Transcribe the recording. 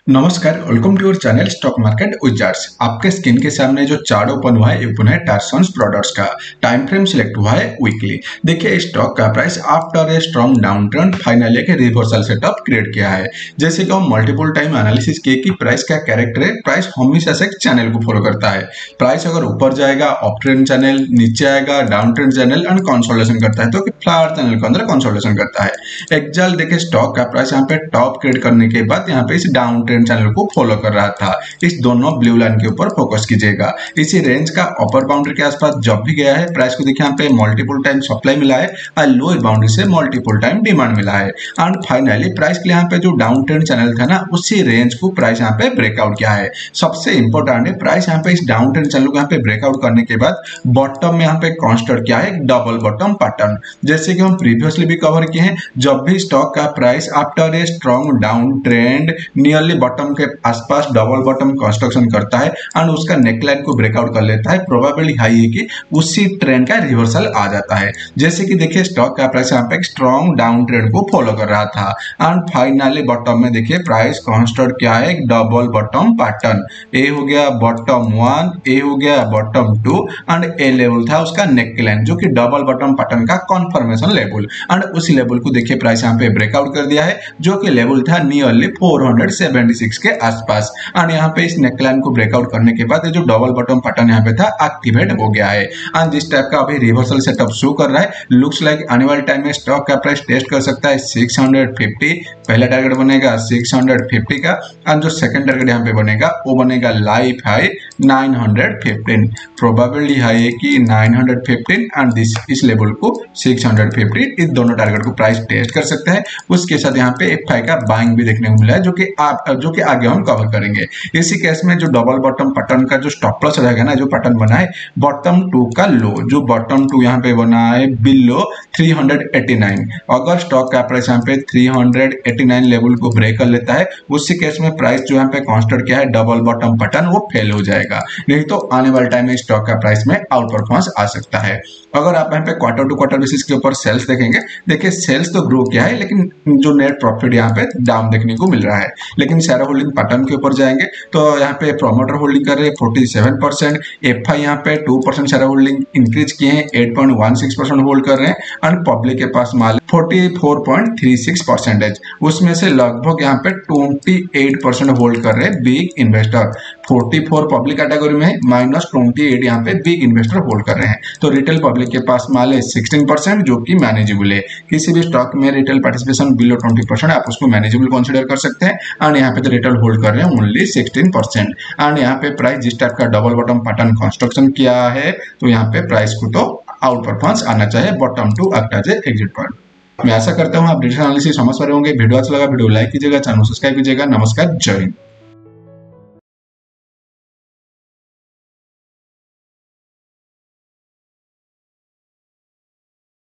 नमस्कार, welcome to your channel stock market wizards. आपके screen के सामने जो चार्ट ओपन हुआ है ओपन है टारसन्स प्रोडक्ट्स का। टाइम फ्रेम सिलेक्ट हुआ है वीकली। देखिए स्टॉक का price after a strong down trend finally एक रिवर्सल सेटअप क्रिएट किया है। जैसे कि हम मल्टीपल टाइम एनालिसिस किए कि प्राइस का कैरेक्टर है, प्राइस हमेशा से एक चैनल को फॉलो करता है। प्राइस अगर ऊपर जाएगा अप ट्रेंड चैनल, नीचे आएगा down trend channel and consolidation करता है, तो फ्लावर चैनल के अंदर कंसोलिडेशन करता है। एग्जाम्पल देखिए स्टॉक का प्राइस यहाँ पे टॉप क्रिएट करने के बाद यहाँ पे इस डाउन ट्रेंड चैनल को फॉलो कर रहा था। इस दोनों ब्लू लाइन के ऊपर फोकस कीजिएगा। इसी रेंज का अपर बाउंड्री के आसपास जब भी गया है प्राइस को देखिए यहाँ पे मल्टीपल टाइम सप्लाई मिला है और लोअर बाउंड्री से मल्टीपल टाइम डिमांड मिला है एंड फाइनली प्राइस के लिए यहाँ पे जो डाउन ट्रेंड चैनल था ना उसी रेंज को प्राइस यहाँ पे ब्रेकआउट किया है। सबसे इंपॉर्टेंट है प्राइस यहाँ पे इस डाउन ट्रेंड चैनल को यहाँ पे ब्रेकआउट करने के बाद बॉटम में यहाँ पे कंस्ट्रक्ट किया है डबल बॉटम पैटर्न। जैसे कि हम प्रीवियसली भी कवर किए हैं, जब भी स्टॉक का price after a strong down trend nearly bottom के आसपास डबल बॉटम कंस्ट्रक्शन करता है एंड उसका नेकलाइन को ब्रेकआउट कर लेता है, प्रोबेबिलिटी हाई है कि उसी ट्रेंड का रिवर्सल आ जाता है। जैसे कि देखिए स्टॉक का प्राइस यहाँ पे एक स्ट्रॉन्ग डाउन ट्रेंड को फॉलो कर रहा था एंड फाइनली बॉटम में देखिए प्राइस कंस्ट्रक्ट किया है एक डबल बॉटम पैटर्न। ए हो गया बॉटम 1, ए हो गया बॉटम 2 एंड ए लेवल था उसका नेकलाइन जो कि डबल बॉटम पैटर्न का कन्फर्मेशन लेवल एंड उस लेवल को देखिए प्राइस यहाँ पे ब्रेकआउट कर दिया है जो कि लेवल था नियरली 476 के आसपास एंड यहाँ पे इस नेकलाइन को ब्रेकआउट करने के बाद जो डबल बॉटम पैटर्न यहाँ पे था एक्टिवेट हो गया है एंड जिस टाइप का अभी रिवर्सल सेटअप शो कर रहा है, लुक्स लाइक आने वाले टाइम में स्टॉक का प्राइस टेस्ट कर सकता है 650। पहला टारगेट बनेगा 650 का एंड जो सेकंड टारगेट यहाँ पे बनेगा वो बनेगा लाइफ हाई 915। प्रोबेबिलिटी हाई है कि 915 एंड इस लेवल को 650, इस दोनों टारगेट को प्राइस टेस्ट कर सकता है। उसके साथ यहाँ पे F5 का बाइंग भी देखने को मिला है जो कि आगे हम कवर करेंगे। इसी केस में जो डबल बॉटम पैटर्न का जो स्टॉप लॉस रहेगा ना, जो पैटर्न बना है बॉटम 2 का लो, जो बॉटम 2 यहाँ पे बना है बिलो 389, अगर स्टॉक का प्राइस यहाँ पे 389 लेवल को ब्रेक कर लेता है उसी केस में प्राइस जो यहाँ पे कांस्टेंट किया है डबल बॉटम पैटर्न वो फेल हो जाएगा, नहीं तो आने वाले टाइम में स्टॉक का प्राइस में आउट परफॉर्मेंस आ सकता है। अगर आप यहाँ पे क्वार्टर टू क्वार्टर बेसिस के ऊपर सेल्स देखेंगे, देखिए सेल्स तो ग्रो किया है लेकिन जो नेट प्रॉफिट यहाँ पे डाउन देखने को मिल रहा है। लेकिन शेयर होल्डिंग पैटर्न के ऊपर जाएंगे तो यहाँ पे प्रोमोटर होल्डिंग कर रहे हैं 47%, F5 यहाँ पे 2% शेयर होल्डिंग इंक्रीज किए हैं 8.16% होल्ड कर रहे हैं एंड पब्लिक के पास माल 44.36%, उसमें से लगभग यहाँ पे 28% होल्ड कर रहे हैं बिग इन्वेस्टर। 44 पब्लिक कैटेगरी में -28 यहाँ पे बिग इन्वेस्टर होल्ड कर रहे हैं। तो रिटेल पब्लिक के पास माल है 16% जो कि मैनेजेबल है। किसी भी स्टॉक में रिटेल पार्टिसिपेशन बिलो 20% आप उसको मैनेजेबल कंसीडर कर सकते हैं एंड यहाँ पे तो रिटेल होल्ड कर रहे हैं ओनली 16% एंड यहाँ पे प्राइस जिस टाइप का डबल बॉटम पैटर्न कंस्ट्रक्शन किया है तो यहाँ पे प्राइस को तो आउट परफॉर्मेंस आना चाहिए बॉटम टू एग्जिट पॉइंट। मैं आशा करता हूँ आप डिटेल एनालिसिस समझ पा रहे होंगे। वीडियो अच्छा लगा वीडियो लाइक कीजिएगा, चैनल सब्सक्राइब कीजिएगा। नमस्कार, जय हिंद।